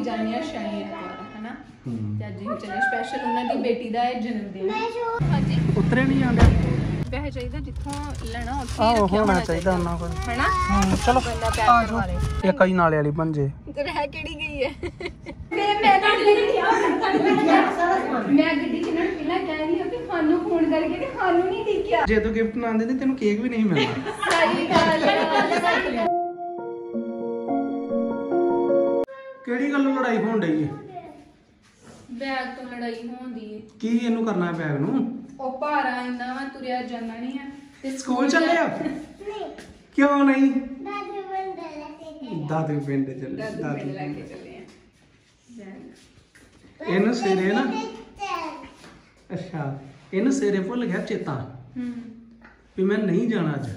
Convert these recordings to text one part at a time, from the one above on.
जाने शायद है ना ते अज ही चले स्पेशल उन्हां दी बेटी दा जन्मदिन। हां जी उतरे नहीं आंदा वह चाहिए जिथों लेना उत्थे आहो होना चाहिए उन्हां कोल है ना। चलो बंदा पैक करवा ले एक कई नाले वाली बन जे ते रह केड़ी गई है मैं ना मैं गड्डी च ना पहला कह रही हूं कि खानू फोन करके कि खानू नहीं दिखया जे तू गिफ्ट ना दे तेन केक भी नहीं मिलना। सही गल है केड़ी गल्लों लड़ाई होण डई है बैग तो लड़ाई होंदी है की इनू करना है बैग नू ओ भारा इन्ना वा तुरिया जाना नहीं है ते स्कूल चले आ क्यों नहीं दादू पिंड चले दादू लेके चले हैं इन सवेरे ना अच्छा इन सवेरे भुल गया चेता भी मैं नहीं जाना अज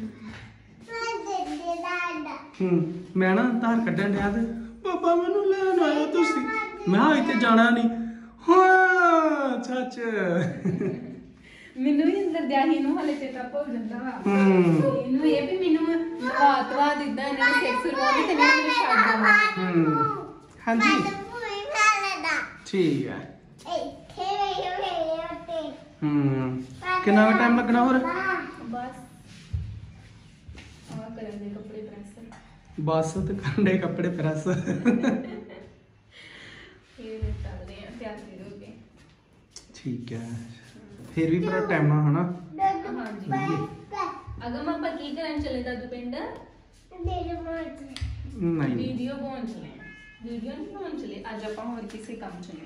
मैं ना धार कड्ढन डया ते पापा मैनू लैन आयो तुसी मैं इत्थे जाना नहीं हाँ सच ਮੈਨੂੰ ਹੀ ਅੰਦਰ ਦਿਆਹੀ ਨੂੰ ਹਲੇ ਚੇਤਾ ਭੁੱਲ ਜਾਂਦਾ ਵਾ ਇਹਨੂੰ ਇਹ ਵੀ ਮੈਨੂੰ ਨਵਾਤਵਾ ਦਿੰਦਾ ਇਹਨਾਂ ਨੂੰ ਸਿਰ ਸਰਵਾਉਂਦੀ ਤੇ ਮੈਨੂੰ ਛੱਡ ਦਿੰਦਾ हाँ जी ठीक है कितना टाइम लगना और बस आ ਕਰਨ ਦੇ ਕੱਪੜੇ ਪ੍ਰੈਸ बस तो करने कपड़े प्रेस ਫਿਰ ਚੱਲਦੇ ਆ ਤਿਆਰ ਹੋ ਕੇ ठीक है फिर भी पूरा टाइम ना है ना ਹਾਂਜੀ ਅਗਮ ਆਪਾਂ ਕੀ ਕਰਨ ਚੱਲੇ ਦਾਦੂ ਪਿੰਡ नहीं ਵੀਡੀਓ ਬਣਾਉਣ ਚੱਲੇ ਵੀਡੀਓ ਨਹੀਂ ਬਣਾਉਣ ਚੱਲੇ ਅੱਜ ਆਪਾਂ ਹੋਰ ਕਿਸੇ ਕੰਮ ਚੱਲੇ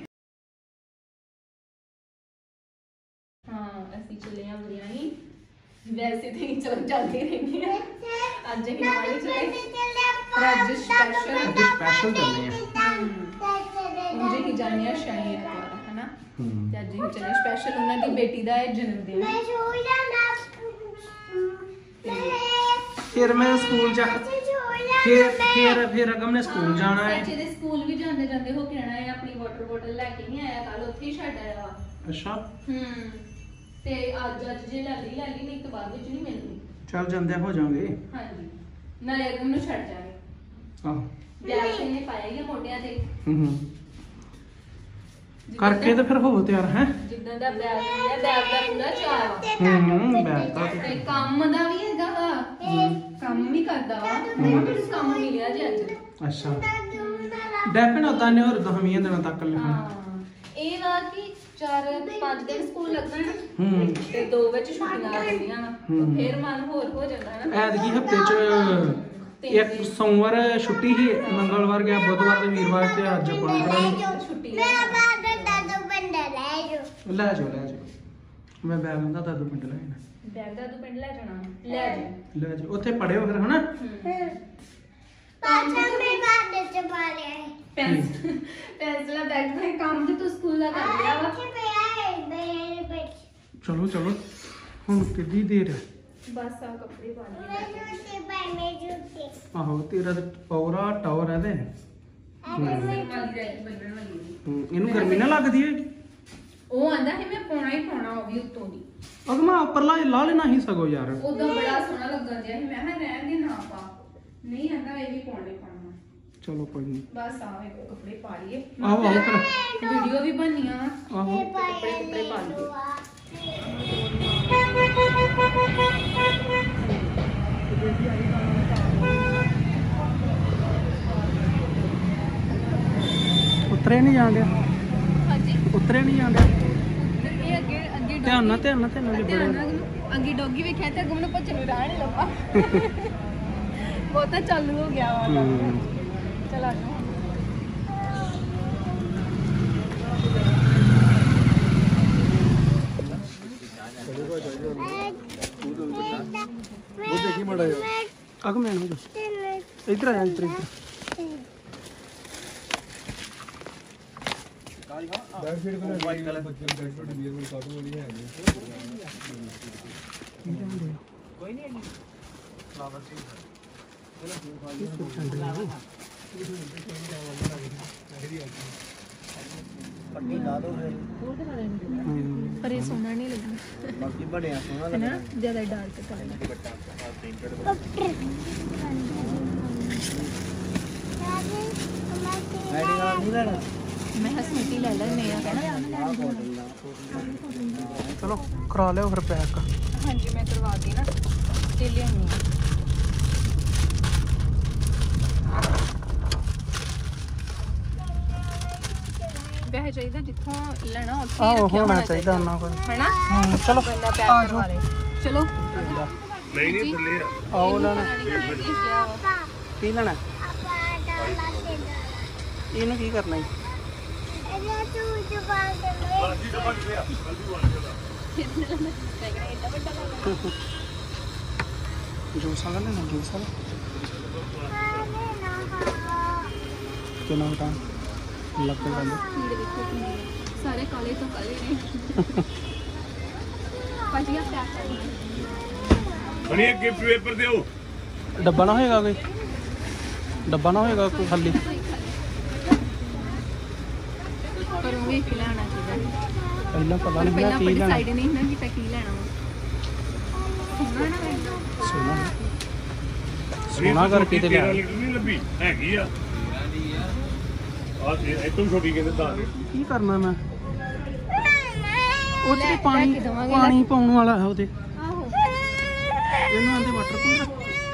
ਹਾਂ ਅਸੀਂ ਚੱਲੇ ਆ ਬਰਿਆਨੀ ਵੈਸੇ ਤੇ ਹੀ ਚਲ ਜਾਂਦੇ ਰਹਿੰਦੇ ਆ ਅੱਜ ਹੀ ਨਾਲੇ ਚੱਲੇ ਅੱਜ स्पेशल करने हैं मुझे ही जाने शायद है ना ते अज ही चले स्पेशल उन्हां दी बेटी दा जन्मदिन फिर मैं स्कूल जा फिर अगम ने स्कूल जाना है बच्चे दे स्कूल भी जांदे जांदे हो के आना है अपनी वाटर बोतल लेके नहीं आया कल उत्थे ही छड्ड आया वा अच्छा ते आज जे ले ली नहीं तो बाद विच नहीं मिलनी चल जांदे हो जाओगे हां जी नाले अगम नु छड्ड जाए हां बैग ने पाया ही मोटिया ते करके तो फिर हो तैयार है जिद्दां दा बैग है बैग दा पूरा चार बैग दा ते काम दा भी हैगा वा काम भी करदा वा मेरे काम मिलिया जे अज अच्छा डेफिन होता ने और 10 दिन तक लिखना हां ए वा कि 4-5 दिन स्कूल लगना है ते 2 विच छुट्टियां आ जांदियां फिर मन होर हो जांदा है ना ऐतकी हफ्ते च एक सोमवार छुट्टी ही मंगलवार गया बुधवार ते वीरवार ते अज छुट्टी ले जाओ मैं बैग अंदा दादू पिंड ले जाना बैग दादू पिंड ले जाना ले जाओ ओथे पढ़ियो फिर है ना पेंसिल बैग में काम तो तू स्कूल दा कर लिया वा चलो हुन कितनी देर है बस आ कपड़े पा ले आहो तेरा ते पौरा टावर है ते इनू गर्मी ना लगदी है ਉਹ ਆਂਦਾ ਹੈ ਮੈਂ ਪਾਉਣਾ ਹੀ ਪਾਉਣਾ ਉਹ ਵੀ ਉੱਤੋਂ ਦੀ अगमा ऊपर ला लेना ही सगो यार ਉਦੋਂ ਬੜਾ ਸੋਹਣਾ ਲੱਗਦਾ ਜਿਆ ਸੀ ਮੈਂ ਕਿਹਾ ਰਹਿਣ ਦੇ ਨਾ ਪਾ ਨਹੀਂ ਆਂਦਾ ਇਹ ਵੀ ਪਾਉਣੇ ਪਾਉਣਾ चलो कोई नहीं बस आवे कपड़े पा लिए आओ फिर वीडियो भी बननिया आहो कपड़े पा लिए उतरे नहीं जान दिया हाँ जी उतरे नहीं जान दिया ये अगे अगे ध्यान ना अगे डॉगी वेख्या ते अगम नु भजन राह नहीं लगा बहुत चालू हो गया वा चला जाओ अग मैं इधर आया इधर कोई नहीं पट्टी ला दो पर ये सोना नहीं लगना बाकी बड़े सोना है ना ज्यादा डार्क कलर हेडिंग वाला मैं स्मृति ले लेने आ कहना। चलो करा लियो फिर पैक। हाँ जी मैं करवा दी ना ते लियानी वह चाहिए जिथों लेना उत्थे आहो होना चाहिए उन्हां कोल है ना। चलो बंदा पैक करवा ले चलो नहीं नहीं थल्ले आओ लेना की लेना ਇਹਨੂੰ ਕੀ ਕਰਨਾ ਹੈ ਜੂਸ ਵਾਲਾ ਲੈਣਾ ਜੂਸ ਵਾਲਾ ਕਿੰਨਾ ਬਤਾ ਲੱਗ ਜਾਂਦਾ ਸਾਰੇ ਕਾਲੇ ਤੋਂ ਕਾਲੇ ਨੇ ਪਾਜੀਆ ਪੈਕ ਕਰ ਬਣੀ ਇੱਕ ਗਿਫਟ ਪੇਪਰ ਦਿਓ ਡੱਬਾ ਨਾ ਹੋਏਗਾ ਕੋਈ ਡੱਬਾ ਨਾ ਹੋਏਗਾ ਕੋਈ ਖਾਲੀ ਪਰ ਉਹ ਵੀ ਲੈਣਾ ਚਾਹੀਦਾ ਪਹਿਲਾਂ ਪਤਾ ਨਹੀਂ ਪਹਿਲਾਂ ਕੀ ਆਪਣੀ ਲੈਣਾ ਸਾਈਡ ਨਹੀਂ ਨਾ ਕਿ ਕੀ ਲੈਣਾ ਵਾ ਸੋਨਾ ਕਰਕੇ ਤੇ ਲਿਆ ਨਹੀਂ ਲੱਭੀ ਹੈਗੀ ਆ ਆ ਇਹ ਤੋਂ ਛੋਟੀ ਕਹਿੰਦੇ ਤਾਂ ਕੀ ਕਰਨਾ ਮੈਂ ਉਹ ਤੇ ਪਾਣੀ ਕੇ ਦੇਵਾਂਗੇ ਪਾਣੀ ਪਾਉਣ ਵਾਲਾ ਹੈ ਉਹਦੇ ਆਹੋ ਇਹਨੂੰ ਆਂਦੇ ਵਾਟਰ ਕੂਲਰ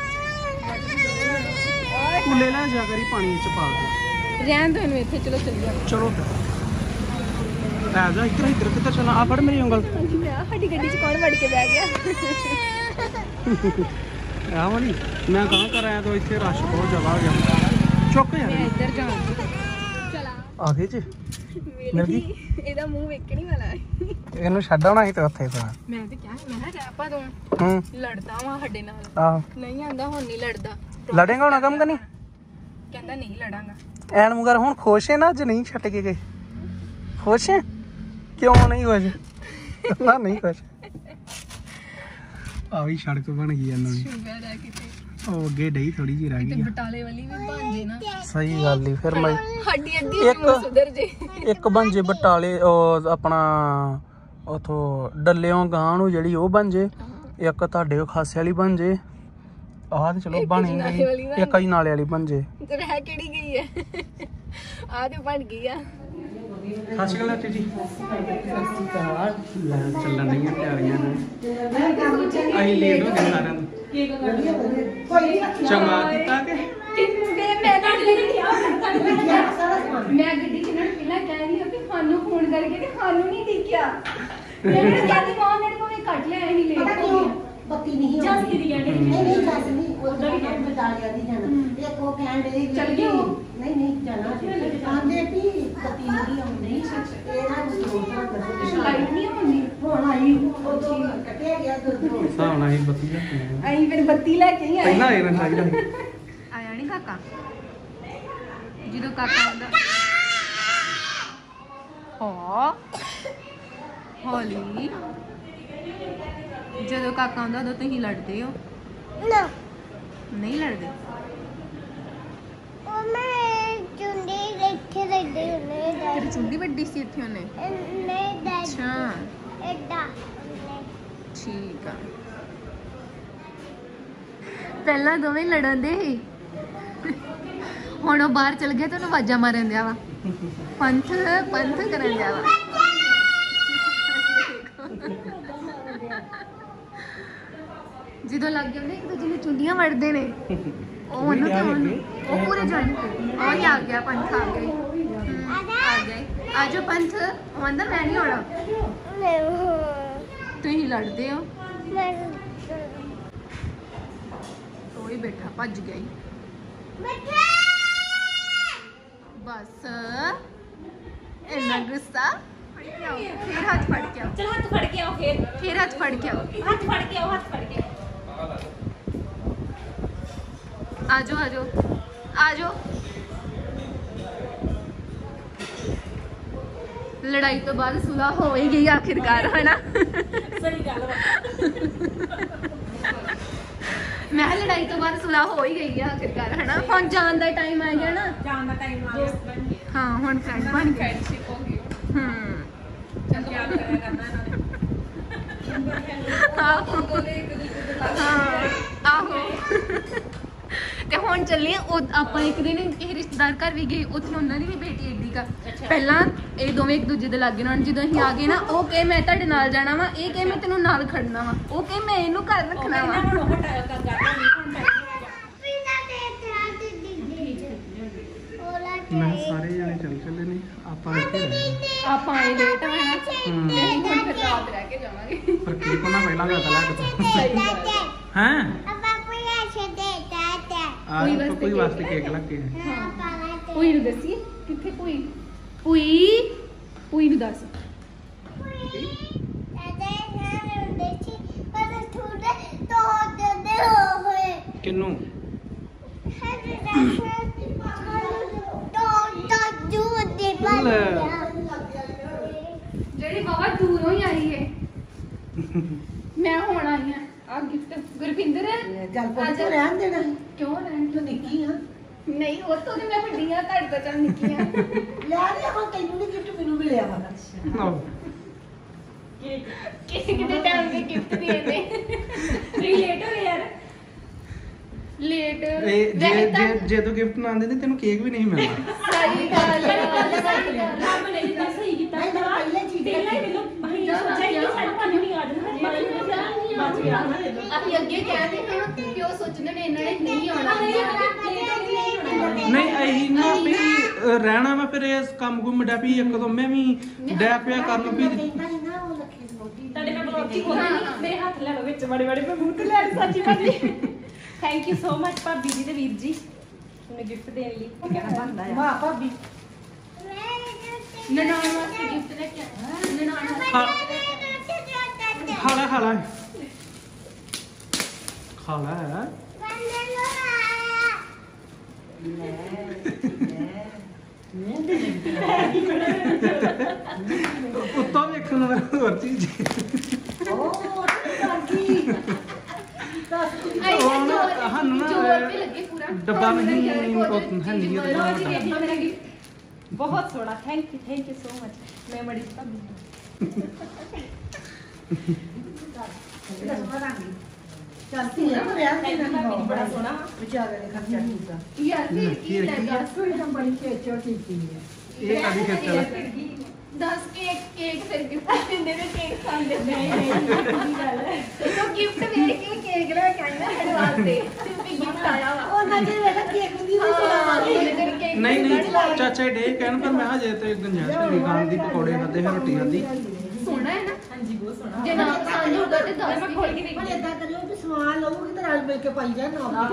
ਕੁੱਲੇ ਲੈ ਜਾ ਕਰੀ ਪਾਣੀ ਵਿੱਚ ਪਾ ਕੇ ਰਹਿਣ ਦੋ ਇਹਨੂੰ ਇੱਥੇ ਚਲੋ ਚੱਲੀਏ ਚਲੋ ਫਿਰ ਆ ਜਾ ਇੱਧਰ ਕਿੱਧਰ ਚਲਾ ਆ ਫੜ ਮੇਰੀ ਉਂਗਲ ਸਾਡੀ ਗੱਡੀ 'ਚ ਕੌਣ ਵੜ ਕੇ ਬਹਿ ਗਿਆ ਆ ਵਾਲੀ ਮੈਂ ਕਹਾਂ ਕਰ ਆਇਆ ਤਾਂ ਇੱਥੇ ਰਸ਼ ਬਹੁਤ ਜ਼ਿਆਦਾ ਹੋ ਗਿਆ ਚੁੱਕ ਯਾਰ ਮੈਂ ਇੱਧਰ ਜਾਣ ਚਲਾ ਆ ਗਏ ਜੀ ਮਿਲ ਗਈ ਇਹਦਾ ਮੂੰਹ ਵੇਖਣੀ ਵਾਲਾ ਹੈ ਇਹਨੂੰ ਛੱਡ ਆਉਣਾ ਸੀ ਤੇ ਉੱਥੇ ਤਾਂ ਮੈਂ ਤੇ ਕਿਹਾ ਮੈਂ ਕਿਹਾ ਆਪਾਂ ਤੋਂ ਹੂੰ ਲੜਦਾ ਵਾ ਸਾਡੇ ਨਾਲ ਆਹ ਨਹੀਂ ਆਂਦਾ ਹੁਣ ਨਹੀਂ ਲੜਦਾ ਲੜੇਗਾ ਹੁਣ ਕੰਮ ਕਰਨੀ ਕਹਿੰਦਾ ਨਹੀਂ ਲੜਾਂਗਾ ਐਨ ਮਗਰ ਹੁਣ ਖੁਸ਼ ਹੈ ਨਾ ਅੱਜ ਨਹੀਂ ਛੱਡ ਕੇ ਗਏ ਖੁਸ਼ ਹੈ ਕਿਉਂ ਨਹੀਂ ਖੁਸ਼ ਨਾ ਨਹੀਂ ਖੁਸ਼ ਆ ਵੀ ਸੜਕ ਬਣ ਗਈ ਇਹਨਾਂ ਦੀ ਸ਼ੂਗਰ ਹੈ ਕਿਤੇ ਉਹ ਅੱਗੇ ਡਈ ਥੋੜੀ ਜਿਹੀ ਰਹਿ ਤੇ ਗਈ ਆ। ਬਟਾਲੇ ਵਾਲੀ ਵੀ ਬਣ ਜੇ ਨਾ ਸਹੀ ਗੱਲ ਹੀ ਫਿਰ ਮੈਂ ਹੱਡੀ ਅੱਧੀ ਇੱਕ- ਸੁਧਰ ਜੇ ਇੱਕ ਬੰਜੇ ਬਟਾਲੇ ਉਹ ਆਪਣਾ ਉਥੋਂ ਡੱਲਿਓਂ ਗਾਂ ਨੂੰ ਜਿਹੜੀ ਉਹ ਬਣ ਜੇ ਇੱਕ ਤੁਹਾਡੇ ਉਹ ਖਾਸੇ ਵਾਲੀ ਬਣ ਜੇ ਆਹ ਤੇ ਚਲੋ ਇੱਕ ਬਣ ਜੀ ਹੀ ਨਾਲੇ ਗਈ ਵਾਲੀ ਬਣ ਇੱਕ ਹੀ ਨਾਲੇ ਵਾਲੀ ਬਣ ਜੇ ਤੇ ਰਹਿ ਕਿਹੜੀ ਗਈ ਹੈ ਆ ਤੇ ਬਣ ਗਈ ਆ ਸਤਿ ਸ਼੍ਰੀ ਅਕਾਲ ਜੀ ਲੈ ਚੱਲਣ ਦੀਆਂ ਤਿਆਰੀਆਂ ਨੇ ਅਸੀਂ ਲੇਟ ਹੋ ਗਏ ਸਾਰਿਆਂ ਨੂੰ ਚੰਗਾ ਕੀਤਾ ਕਿ ਮੈਂ ਗੱਡੀ ਚ ਨਾ ਪਹਿਲਾਂ ਕਹਿ ਰਹੀ ਹਾਂ ਕਿ ਖਾਨੂੰ ਫੋਨ ਕਰਕੇ ਤੇ ਖਾਨੂੰ ਨਹੀਂ ਦਿਖਿਆ ਮੈਨੂੰ ਕਹਿੰਦੀ ਮਾਂ ਨੇ ਕੋਈ ਕੱਟ ਲਿਆ ਨਹੀਂ ਲੇਟ ਹੋ ਗਿਆ ਬੱਤੀ ਨਹੀਂ ਜਸ ਦੀ ਕਹਿੰਦੇ ਨਹੀਂ ਜਸ ਨਹੀਂ ਉਧਰ ਹੀ ਬਟਾਲਿਆ ਦੀ ਜਾਣਾ ਇੱਕ ਉਹ ਕਹਿਣ ਦੇ ਚੱਲ ਗਈ ਉਹ? ਨਹੀਂ ਜਾਣਾ ਆਂਦੇ ਵੀ ਬੱਤੀ ਨਹੀਂ ਆਉਂਦੀ ਇਹ ਨਾ ਦੋਸਤਾਂ ਕਰੋ ਲਾਈਟ ਨਹੀਂ ਹੁੰਦੀ ਹੁਣ ਆਈ ਉਦੋਂ ਕੱਟਿਆ ਗਿਆ ਦੁੱਧ ਹਿਸਾਬ ਨਾਲ ਹੀ ਵਧੀਆ ਅਸੀਂ ਫਿਰ ਬੱਤੀ ਲੈ ਕੇ ਹੀ ਆਏ ਪਹਿਲਾਂ ਇਹ ਚਾਹੀਦਾ ਸੀ ਆਇਆ ਨਹੀਂ ਕਾਕਾ ਜਦੋਂ ਕਾਕਾ ਆਉਂਦਾ ਹੌਲੀ ਜਦੋਂ ਕਾਕਾ ਆਉਂਦਾ ਉਦੋਂ ਤੁਸੀਂ ਲੜਦੇ ਹੋ ਨਾ ਨਹੀਂ ਲੜਦੇ ਉਹ ਮੈਂ ਚੁੰਡੀ ਦੇਖੇ ਲੈਦੇ ਉਹਨੇ ਤੇਰੀ ਚੁੰਡੀ ਵੱਡੀ ਸੀ ਇੱਥੇ ਉਹਨੇ ਨਹੀਂ ਦਾ ਅੱਛਾ ਐਡਾ ਠੀਕ ਆ ਪਹਿਲਾਂ ਦੋਵੇਂ ਲੜਨ ਦੇ ਸੀ ਹੁਣ ਉਹ ਬਾਹਰ ਚਲ ਗਿਆ ਤੇ ਉਹਨੂੰ ਆਵਾਜ਼ਾਂ ਮਾਰਨ ਦਿਆ ਵਾ ਪੰਥ ਕਰਨ ਦਿਆ ਵਾ ਜਦੋਂ ਲੱਗ ਜਾਂਦੇ ਇੱਕ ਦੂਜੇ ਨੂੰ ਚੁੰਡੀਆਂ ਵੜਦੇ ਨੇ ਉਹ ਉਹਨੂੰ ਤੇ ਉਹ ਪੂਰੇ ਜੁਆਇਨ ਉਹ ਹੀ ਆ ਗਿਆ ਪੰਥ ਆ ਗਈ ਆ ਗਏ ਆਜੋ ਪੰਥ ਉਹ ਆਂਦਾ ਮੈਂ ਨਹੀਂ ਆਉਣਾ ਤੁਸੀਂ ਲੜਦੇ ਹੋ ਉਹ ਹੀ ਬੈਠਾ ਭੱਜ ਗਿਆ ਈ। ਬਸ ਇੰਨਾ ਗੁੱਸਾ ਫਿਰ ਹੱਥ ਫੜ ਕੇ ਆਓ ਚਲ ਹੱਥ ਫੜ ਕੇ ਆਓ ਫਿਰ ਹੱਥ ਫੜ ਕੇ ਆਓ ਹੱਥ ਫੜ ਕੇ ਆਓ ਹੱਥ ਫੜ ਕੇ ਆਜੋ ਆਜੋ ਆਜੋ ਲੜਾਈ ਤੋਂ ਬਾਅਦ ਸੁਲ੍ਹਾ ਹੋ ਹੀ ਗਈ ਆਖਿਰਕਾਰ ਹੈ ਨਾ ਸਹੀ ਗੱਲ ਵਾ ਮੈਂ ਕਿਹਾ ਲੜਾਈ ਤੋਂ ਬਾਅਦ ਸੁਲ੍ਹਾ ਹੋ ਹੀ ਗਈ ਆ ਆਖਿਰਕਾਰ ਹੈ ਨਾ ਹੁਣ ਜਾਣ ਦਾ ਟਾਈਮ ਆ ਗਿਆ ਨਾ ਜਾਣ ਦਾ ਟਾਈਮ ਆ ਗਿਆ ਹਾਂ ਹੁਣ ਫਰੈਂਡ ਬਣ ਗਏ ਫਰੈਂਡਸ਼ਿਪ ਹੋ ਗਈ ਚਲ ਪਿਆਰ ਕਰਿਆ ਕਰਨਾ ਇਹਨਾਂ ਨੇ ਆਹੋ ਹਾਂ ਆਹੋ ਤੇ ਹੁਣ ਚੱਲੇ ਆਪਾਂ ਇੱਕ ਦਿਨ ਕਿਸੇ ਰਿਸ਼ਤੇਦਾਰ ਘਰ ਵੀ ਗਏ, ਉੱਥੇ ਉਹਨਾਂ ਦੀ ਵੀ ਬੇਟੀ ਏਡੀ ਕਾ। ਪਹਿਲਾਂ ਇਹ ਦੋਵੇਂ ਇੱਕ ਦੂਜੇ ਦੇ ਲਾਗੇ ਨਾਲ, ਜਦੋਂ ਅਸੀਂ ਆ ਗਏ ਨਾ, ਉਹ ਕਹੇ ਮੈਂ ਤੁਹਾਡੇ ਨਾਲ ਜਾਣਾ ਵਾ, ਇਹ ਕਹੇ ਮੈਂ ਤੈਨੂੰ ਨਾਲ ਖੜਨਾ ਵਾ, ਉਹ ਕਹੇ ਮੈਂ ਇਹਨੂੰ ਘਰ ਰੱਖਣਾ ਵਾ। ਮੈਂ ਸਾਰੇ ਜਣੇ ਚੱਲੇ ਨੇ, ਆਪਾਂ ਇੱਥੇ ਰਹਿਣਾ। ਆਪਾਂ ਆਏ ਲੇਟ ਹੋਏ ਨਾ, ਤੇ ਅਸੀਂ ਹੁਣ ਫਿਰ ਰਾਤ ਰਹਿ ਕੇ ਜਾਵਾਂਗੇ। ਪਰ ਕੀ ਕੋਨਾ ਪਹਿਲਾਂ ਗੱਲ ਲੈ ਕੇ ਸਹੀ ਗੱਲ ਹੈ। ਹੈ ਕੋਈ ਆ ਕੋਈ ਵਾਸਤੇ ਕੇਕ ਲੱਗੇ ਪੂਈ ਨੂੰ ਦੱਸੀ ਕਿੱਥੇ ਪੂਈ? ਪੂਈ ਨੂੰ ਦੱਸ। ਕਿੰਨੂੰ? ਜਿਹੜੀ ਬਾਬਾ ਦੂਰੋਂ ਹੀ ਆਈ ਹੈ। ਮੈਂ ਹੁਣ ਆਈ ਆ ਗਿਫਟ ਗੁਰਪਿੰਦਰ ਚੱਲ ਪੁੱਤ ਰਹਿਣ ਦੇਣਾ। ਕਿਉਂ ਰਹਿਣ? ਤੂੰ ਨਿੱਕੀ ਆ। ਨਹੀਂ ਉਹ ਤੋਂ ਮੈਂ ਵੱਡੀ ਆ, ਤੁਹਾਡੇ ਤੋਂ ਚੱਲ ਨਿੱਕੀ ਆ। ਲੈ ਲਿਆ ਹੁਣ ਤੈਨੂੰ ਨਹੀਂ ਗਿਫਟ ਮੈਨੂੰ ਮਿਲਿਆ ਵਾ। ਕਿਤੇ ਟਾਈਮ ਦੇ ਗਿਫਟ ਦੇ ਦੇ। ਤੁਸੀਂ ਲੇਟ ਹੋ ਗਏ ਯਾਰ। ਲੇਟ ਜੇ ਤੂੰ ਗਿਫਟ ਨਾ ਆਂਦੇ ਤੇ ਤੈਨੂੰ ਕੇਕ ਵੀ ਨਹੀਂ ਮਿਲਣਾ। ਸਹੀ ਗੱਲ ਹੈ। ਰੱਬ ਨੇ ਜਿੱਦਾਂ ਸਹੀ ਕੀਤਾ ਨਹੀਂ, ਮੈਂ ਪਹਿਲੇ ਚੀਜ਼ ਪਹਿਲਾਂ ਹੀ ਮੈਨੂੰ ਅਸੀਂ ਸੋਚਿਆ ਕਿ ਸਾਡੇ ਭਾਜੀ ਨੂੰ ਯਾਦ ਨਹੀਂ ਬਚ ਗਿਆ ਅਸੀਂ ਅੱਗੇ ਕਹਿੰਦੇ ਹਾਂ ਕਿ ਉਹ ਸੋਚਦੇ ਨੇ ਇਹਨਾਂ ਨੇ ਨਹੀਂ ਆਉਣਾ। ਨਹੀਂ ਅਹੀਂ ਨਾ ਵੀ ਰਹਿਣਾ ਵਾ, ਫਿਰ ਇਸ ਕੰਮ ਕੋ ਮੁੰਡਾ ਵੀ ਇੱਕ ਦੋ ਮੈਂ ਵੀ ਡੈ ਪਿਆ ਕਰਨ ਵੀ ਕਹਿੰਦਾ ਸੀ ਨਾ ਉਹ ਲੱਖੇ ਦੀ ਮੋਟੀ ਤੁਹਾਡੇ ਮੈਂ ਬਲੌਗ ਚ ਖੋਲਣੀ ਮੇਰੇ ਹੱਥ ਲੈ ਲਓ ਵਿੱਚ ਬੜੇ ਬੜੇ ਮੈਂ ਮੂੰਹ ਤੇ ਲੈ ਸੱਚੀ ਭਾਜੀ। ਥੈਂਕ ਯੂ ਸੋ ਮਚ ਭਾਬੀ ਜੀ ਤੇ ਵੀਰ ਜੀ ਮੈਨੂੰ ਗਿਫਟ ਦੇਣ ਲਈ ਕਹਿਣਾ ਬਣਦਾ ਆ। ਮਾਂ ਭਾਬੀ ਨਨਾਣ ਵਾਸਤੇ ਗਿਫਟ ਲੈ ਕੇ ਆਇਆ। ਨਨਾਣ ਵਾਸਤੇ ਖਾਲਾ ਖਾਲਾ ਖਾਲਾ ਉੱਤੋਂ ਵੇਖਣ ਨੂੰ ਹੋਰ ਚੀਜ਼ ਉਹ ਕਾਕੀ ਉਹ ਨਾ ਸਾਨੂੰ ਨਾ ਜੋਰ ਤੇ ਲੱਗੇ ਪੂਰਾ ਡੱਬਾ ਨਹੀਂ ਹੈ ਨਹੀਂ ਇਹਦਾ ਵੱਡਾ। ਬਹੁਤ ਸੋਹਣਾ ਥੈਂਕ ਯੂ ਸੋ ਮਚ। ਮੈਂ ਬੜੀ ਭਾਬੀ ਚੱਲ ਤੂੰ ਨਾ ਰਹਿਣ ਥੈਂਕ ਯੂ ਦੇਣਾ। ਭਾਬੀ ਬੜਾ ਸੋਹਣਾ ਵਿਚਾਰੇ ਨੇ ਖਰਚਾ ਕੀਤਾ। ਯਾਰ ਫਿਰ ਕੀ ਲੱਗਾ? ਕੋਈ ਤਾਂ ਬੜੀ ਖੇਚੋ ਕੀਤੀ ਹੈ। ਇਹ ਕਾਦੀ ਖੇਚਲ ਦੱਸ ਕੇਕ ਫਿਰ ਗਿਫਟ ਦਿੰਦੇ ਨੇ, ਕੇਕ ਖਾਂਦੇ ਨੇ। ਕੀ ਗੱਲ ਹੈ ਉਹ ਗਿਫਟ ਵੇਖ ਕੇ ਕੇਕ ਲੈ ਕੇ ਆਇਆ ਸਾਡੇ ਵਾਸਤੇ। ਤੇ ਗਿਫਟ ਆਇਆ ਵਾ। ਉਹ ਨਾ ਜੇ ਵੇਖ ਕੇਕ ਦੀ ਵੀ ਨਹੀਂ ਚਾਚਾ ਡੇ ਕਹਿਣ, ਪਰ ਮੈਂ ਹਜੇ ਤੇ ਗੰਜਾਇਸ਼ ਨਹੀਂ ਖਾਣ ਦੀ, ਪਕੌੜੇ ਖਾਦੇ ਫਿਰ ਰੋਟੀ ਖਾਦੀ। ਸੋਹਣਾ ਹੈ ਨਾ? ਹਾਂਜੀ ਬਹੁਤ ਸੋਹਣਾ। ਜੇ ਨਾ ਪਸੰਦ ਹੋਊਗਾ ਤੇ ਦੱਸ ਮੈਂ ਖੋਲ ਕੇ ਪਰ ਦੇਖੀ ਏਦਾਂ ਕਰਿਓ ਕਿ ਸਮਾਨ ਲਊਗੀ ਤੇ ਰਲ ਮਿਲ ਕੇ ਪਾਈ ਜਾ ਨਾ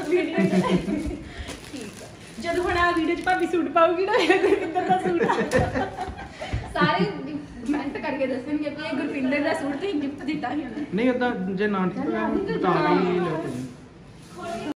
ਜਦੋਂ ਹੁਣ ਆ ਵੀਡੀਓ ਚ ਭਾਬੀ ਸੂਟ ਪਾਉਗੀ ਨਾ ਗੁਰਪਿੰਦਰ ਦਾ ਸੂਟ ਸਾਰੇ ਕਮੈਂਟ ਕਰਕੇ ਦੱਸਣਗੇ ਕਿ ਇਹ ਗੁਰਪਿੰਦਰ ਦਾ ਸੂਟ ਤੇ ਗਿਫਟ ਦਿੱਤਾ ਸੀ ਉਹਨੇ। ਨਹੀਂ ਓਦਾਂ ਜੇ ਨਾ ਠੀਕ ਹੋਇਆ ਬਤਾ ਵੀ ਲਿਓ ਤੁਸੀਂ।